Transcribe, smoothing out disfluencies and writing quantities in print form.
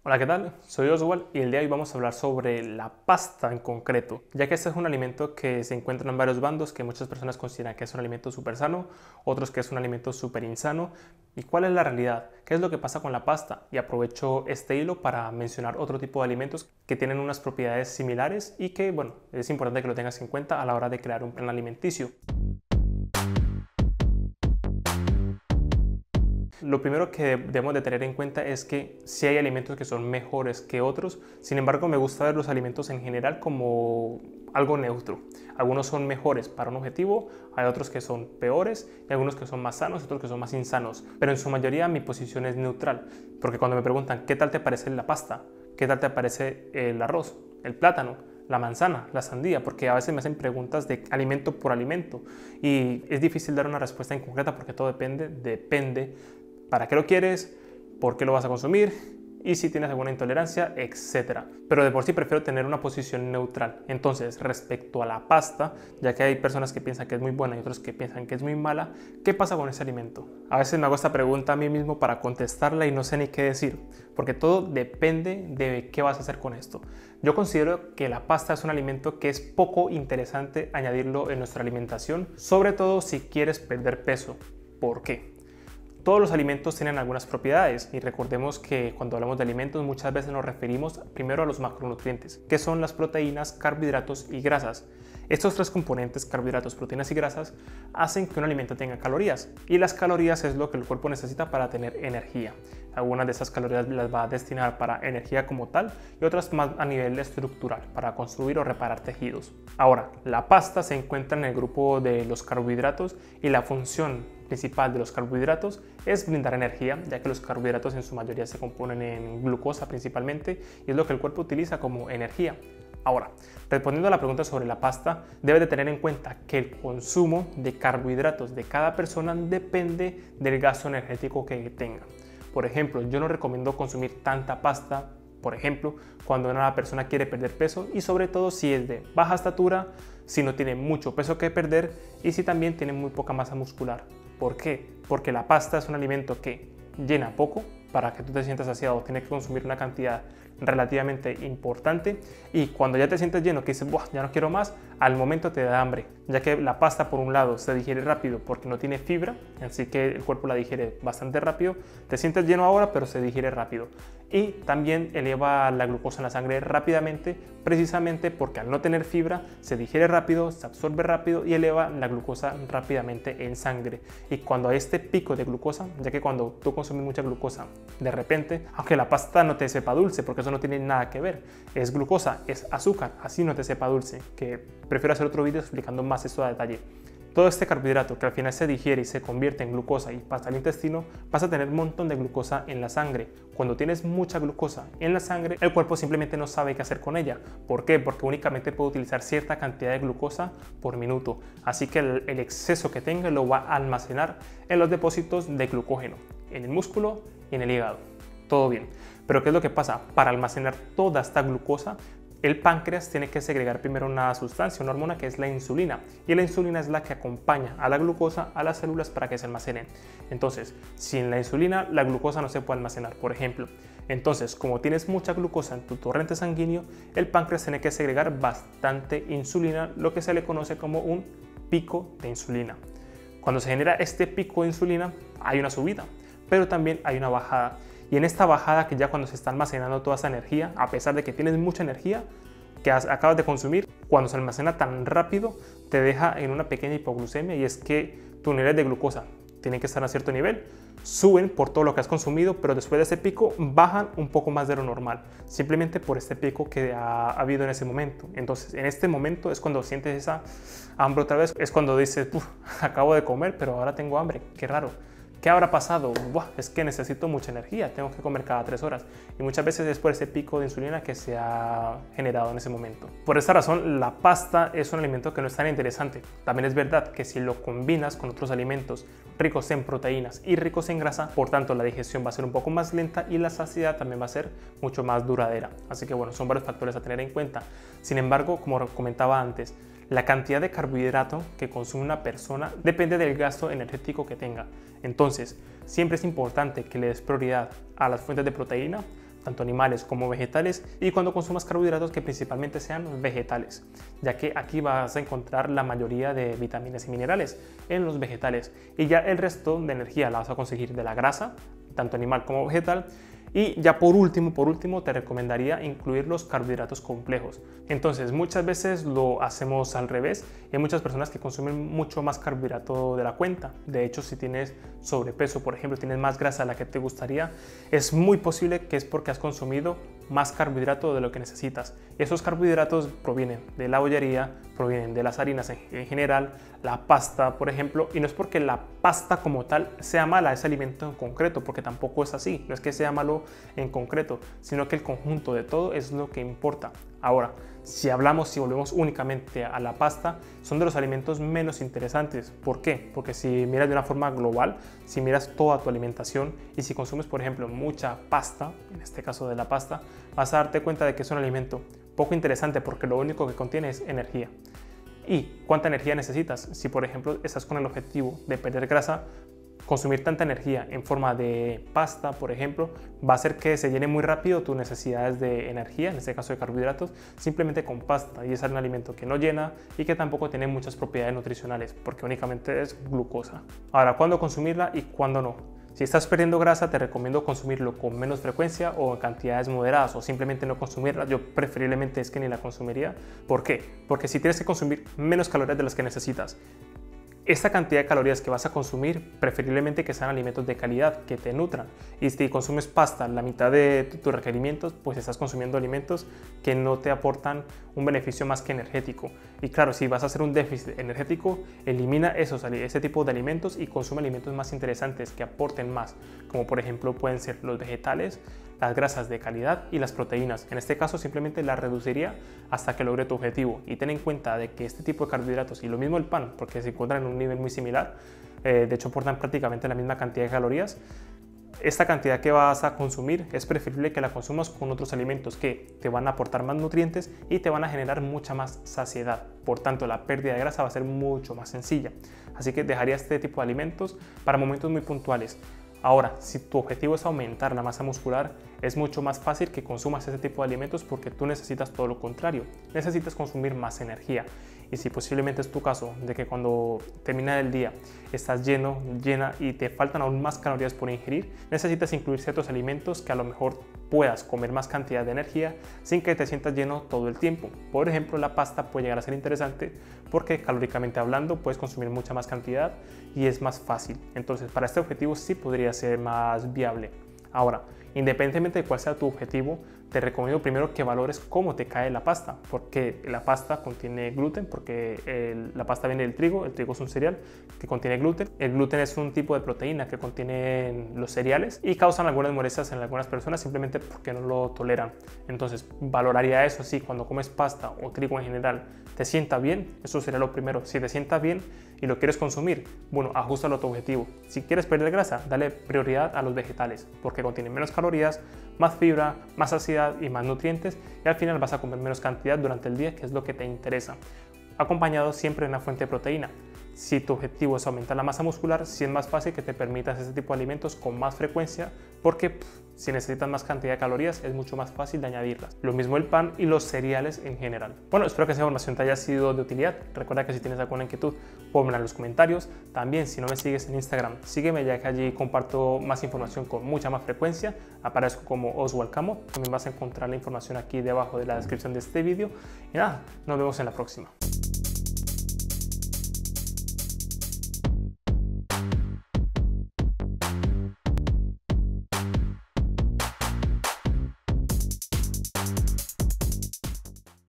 Hola, ¿qué tal? Soy Oswald y el día de hoy vamos a hablar sobre la pasta en concreto, ya que este es un alimento que se encuentra en varios bandos, que muchas personas consideran que es un alimento súper sano, otros que es un alimento súper insano. ¿Y cuál es la realidad? ¿Qué es lo que pasa con la pasta? Y aprovecho este hilo para mencionar otro tipo de alimentos que tienen unas propiedades similares y que, bueno, es importante que lo tengas en cuenta a la hora de crear un plan alimenticio. Lo primero que debemos de tener en cuenta es que sí hay alimentos que son mejores que otros, sin embargo me gusta ver los alimentos en general como algo neutro. Algunos son mejores para un objetivo, hay otros que son peores y algunos que son más sanos y otros que son más insanos, pero en su mayoría mi posición es neutral, porque cuando me preguntan ¿qué tal te parece la pasta? ¿Qué tal te parece el arroz? ¿El plátano? La manzana, la sandía, porque a veces me hacen preguntas de alimento por alimento y es difícil dar una respuesta en concreta porque todo depende para qué lo quieres, por qué lo vas a consumir y si tienes alguna intolerancia, etc. Pero de por sí prefiero tener una posición neutral. Entonces, respecto a la pasta, ya que hay personas que piensan que es muy buena y otros que piensan que es muy mala, ¿qué pasa con ese alimento? A veces me hago esta pregunta a mí mismo para contestarla y no sé ni qué decir, porque todo depende de qué vas a hacer con esto. Yo considero que la pasta es un alimento que es poco interesante añadirlo en nuestra alimentación, sobre todo si quieres perder peso. ¿Por qué? Todos los alimentos tienen algunas propiedades y recordemos que cuando hablamos de alimentos muchas veces nos referimos primero a los macronutrientes, que son las proteínas, carbohidratos y grasas. Estos tres componentes, carbohidratos, proteínas y grasas, hacen que un alimento tenga calorías y las calorías es lo que el cuerpo necesita para tener energía. Algunas de esas calorías las va a destinar para energía como tal y otras más a nivel estructural, para construir o reparar tejidos. Ahora, la pasta se encuentra en el grupo de los carbohidratos y la función principal de los carbohidratos es brindar energía, ya que los carbohidratos en su mayoría se componen en glucosa principalmente y es lo que el cuerpo utiliza como energía. Ahora, respondiendo a la pregunta sobre la pasta, debes de tener en cuenta que el consumo de carbohidratos de cada persona depende del gasto energético que tenga. Por ejemplo, yo no recomiendo consumir tanta pasta, por ejemplo, cuando una persona quiere perder peso y sobre todo si es de baja estatura, si no tiene mucho peso que perder y si también tiene muy poca masa muscular. ¿Por qué? Porque la pasta es un alimento que llena poco, para que tú te sientas saciado tienes que consumir una cantidad relativamente importante y cuando ya te sientes lleno, que dices, ya no quiero más, al momento te da hambre, ya que la pasta por un lado se digiere rápido porque no tiene fibra, así que el cuerpo la digiere bastante rápido, te sientes lleno ahora pero se digiere rápido y también eleva la glucosa en la sangre rápidamente, precisamente porque al no tener fibra se digiere rápido, se absorbe rápido y eleva la glucosa rápidamente en sangre. Y cuando hay este pico de glucosa, ya que cuando tú consumes mucha glucosa de repente, aunque la pasta no te sepa dulce porque eso no tiene nada que ver, es glucosa, es azúcar, así no te sepa dulce, que prefiero hacer otro vídeo explicando más esto a detalle. Todo este carbohidrato que al final se digiere y se convierte en glucosa y pasa al intestino, vas a tener un montón de glucosa en la sangre. Cuando tienes mucha glucosa en la sangre, el cuerpo simplemente no sabe qué hacer con ella. ¿Por qué? Porque únicamente puede utilizar cierta cantidad de glucosa por minuto. Así que el exceso que tenga lo va a almacenar en los depósitos de glucógeno, en el músculo y en el hígado. Todo bien. Pero ¿qué es lo que pasa? Para almacenar toda esta glucosa, el páncreas tiene que segregar primero una sustancia, una hormona que es la insulina, y la insulina es la que acompaña a la glucosa a las células para que se almacenen. Entonces, sin la insulina, la glucosa no se puede almacenar, por ejemplo. Entonces, como tienes mucha glucosa en tu torrente sanguíneo, el páncreas tiene que segregar bastante insulina, lo que se le conoce como un pico de insulina. Cuando se genera este pico de insulina, hay una subida, pero también hay una bajada. Y en esta bajada, que ya cuando se está almacenando toda esa energía, a pesar de que tienes mucha energía que acabas de consumir, cuando se almacena tan rápido, te deja en una pequeña hipoglucemia y es que tus niveles de glucosa tienen que estar a cierto nivel, suben por todo lo que has consumido, pero después de ese pico bajan un poco más de lo normal, simplemente por este pico que ha habido en ese momento. Entonces, en este momento es cuando sientes esa hambre otra vez, es cuando dices, acabo de comer, pero ahora tengo hambre, qué raro. ¿Qué habrá pasado? Es que necesito mucha energía, tengo que comer cada 3 horas. Y muchas veces es por ese pico de insulina que se ha generado en ese momento. Por esta razón, la pasta es un alimento que no es tan interesante. También es verdad que si lo combinas con otros alimentos ricos en proteínas y ricos en grasa, por tanto la digestión va a ser un poco más lenta y la saciedad también va a ser mucho más duradera. Así que bueno, son varios factores a tener en cuenta. Sin embargo, como comentaba antes, la cantidad de carbohidrato que consume una persona depende del gasto energético que tenga. Entonces, siempre es importante que le des prioridad a las fuentes de proteína, tanto animales como vegetales, y cuando consumas carbohidratos que principalmente sean vegetales, ya que aquí vas a encontrar la mayoría de vitaminas y minerales en los vegetales, y ya el resto de energía la vas a conseguir de la grasa, tanto animal como vegetal. Y ya por último, te recomendaría incluir los carbohidratos complejos. Entonces, muchas veces lo hacemos al revés y hay muchas personas que consumen mucho más carbohidrato de la cuenta. De hecho, si tienes sobrepeso, por ejemplo, tienes más grasa de la que te gustaría, es muy posible que es porque has consumido más carbohidrato de lo que necesitas. Esos carbohidratos provienen de la bollería, provienen de las harinas en general, la pasta, por ejemplo, y no es porque la pasta como tal sea mala, ese alimento en concreto, porque tampoco es así, no es que sea malo en concreto, sino que el conjunto de todo es lo que importa. Ahora, si volvemos únicamente a la pasta, son de los alimentos menos interesantes. ¿Por qué? Porque si miras de una forma global, si miras toda tu alimentación y si consumes, por ejemplo, mucha pasta, en este caso de la pasta, vas a darte cuenta de que es un alimento poco interesante porque lo único que contiene es energía. ¿Y cuánta energía necesitas? Si, por ejemplo, estás con el objetivo de perder grasa, consumir tanta energía en forma de pasta, por ejemplo, va a hacer que se llene muy rápido tus necesidades de energía, en este caso de carbohidratos, simplemente con pasta. Y es un alimento que no llena y que tampoco tiene muchas propiedades nutricionales, porque únicamente es glucosa. Ahora, ¿cuándo consumirla y cuándo no? Si estás perdiendo grasa, te recomiendo consumirlo con menos frecuencia o en cantidades moderadas, o simplemente no consumirla. Yo preferiblemente es que ni la consumiría. ¿Por qué? Porque si tienes que consumir menos calorías de las que necesitas, esta cantidad de calorías que vas a consumir, preferiblemente que sean alimentos de calidad, que te nutran. Y si consumes pasta, la mitad de tus requerimientos, pues estás consumiendo alimentos que no te aportan un beneficio más que energético. Y claro, si vas a hacer un déficit energético, elimina ese tipo de alimentos y consume alimentos más interesantes que aporten más, como por ejemplo pueden ser los vegetales, las grasas de calidad y las proteínas. En este caso simplemente las reduciría hasta que logre tu objetivo. Y ten en cuenta de que este tipo de carbohidratos, y lo mismo el pan, porque se encuentran en un nivel muy similar, de hecho aportan prácticamente la misma cantidad de calorías, esta cantidad que vas a consumir es preferible que la consumas con otros alimentos que te van a aportar más nutrientes y te van a generar mucha más saciedad. Por tanto, la pérdida de grasa va a ser mucho más sencilla. Así que dejaría este tipo de alimentos para momentos muy puntuales. Ahora, si tu objetivo es aumentar la masa muscular, es mucho más fácil que consumas ese tipo de alimentos porque tú necesitas todo lo contrario, necesitas consumir más energía. Y si posiblemente es tu caso, de que cuando termina el día estás lleno, llena y te faltan aún más calorías por ingerir, necesitas incluir ciertos alimentos que a lo mejor puedas comer más cantidad de energía sin que te sientas lleno todo el tiempo. Por ejemplo, la pasta puede llegar a ser interesante porque calóricamente hablando puedes consumir mucha más cantidad y es más fácil. Entonces, para este objetivo sí podría ser más viable. Ahora, independientemente de cuál sea tu objetivo, te recomiendo primero que valores cómo te cae la pasta, porque la pasta contiene gluten, porque la pasta viene del trigo, el trigo es un cereal que contiene gluten. El gluten es un tipo de proteína que contienen los cereales y causan algunas molestias en algunas personas simplemente porque no lo toleran. Entonces, valoraría eso, sí, cuando comes pasta o trigo en general, ¿te sienta bien? Eso sería lo primero. Si te sienta bien y lo quieres consumir, bueno, ajustalo a tu objetivo. Si quieres perder grasa, dale prioridad a los vegetales, porque contienen menos calorías, más fibra, más saciedad y más nutrientes, y al final vas a comer menos cantidad durante el día, que es lo que te interesa, acompañado siempre de una fuente de proteína. Si tu objetivo es aumentar la masa muscular, sí es más fácil que te permitas ese tipo de alimentos con más frecuencia, porque si necesitas más cantidad de calorías es mucho más fácil de añadirlas. Lo mismo el pan y los cereales en general. Bueno, espero que esa información te haya sido de utilidad. Recuerda que si tienes alguna inquietud, ponla en los comentarios. También, si no me sigues en Instagram, sígueme, ya que allí comparto más información con mucha más frecuencia. Aparezco como Oswald Camo. También vas a encontrar la información aquí debajo de la descripción de este vídeo. Y nada, nos vemos en la próxima.